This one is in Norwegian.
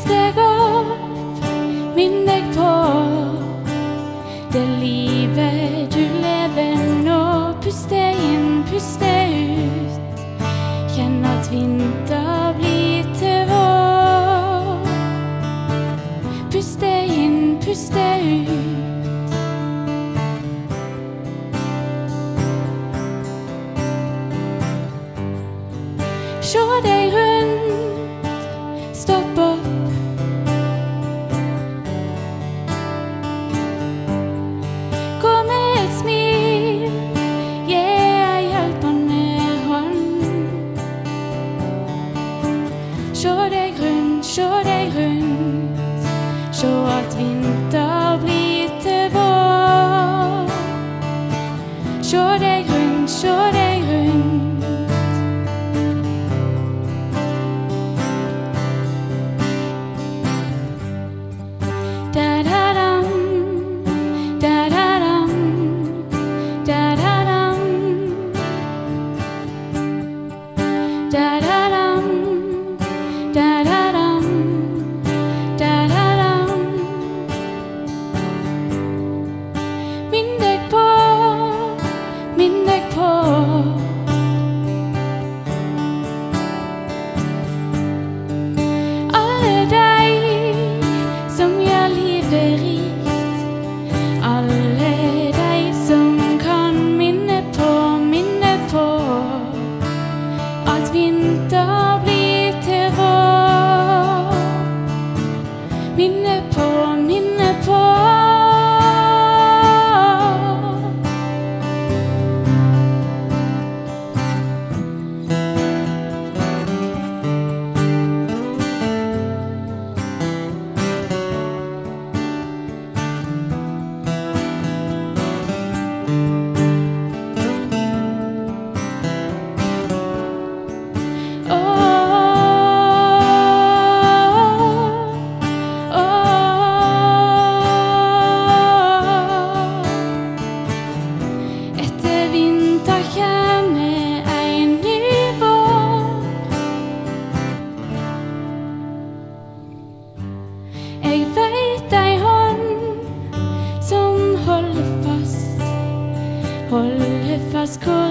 Pust deg opp, minn deg på det livet du lever nå. Pust deg inn, pust deg ut, kjenn at vinter blir til vår. Pust deg inn, pust deg ut. Sjå deg rundt, stopp opp. Gå med et smil, gi ei hjelpende hånd. Sjå deg rundt, sjå at vinter blir til vår. Sjå deg rundt, sjå deg rundt. Vinter blir til vår. Minne på, minne på. Jeg vet ei hånd som holder fast